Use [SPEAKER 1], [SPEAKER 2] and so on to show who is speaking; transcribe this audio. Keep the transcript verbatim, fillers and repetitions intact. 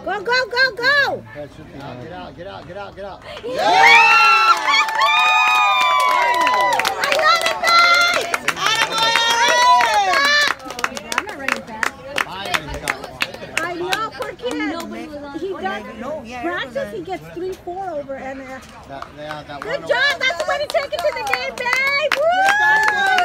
[SPEAKER 1] Go, go, go, go!
[SPEAKER 2] Get out, get out, get out, get out, get out.
[SPEAKER 1] Yeah! I love it, guys! I'm not running fast. I know, poor kid. He does practice, he gets three, four over, and uh,
[SPEAKER 2] that, yeah, that
[SPEAKER 1] good job. That's the way to take it to the game, babe. Woo!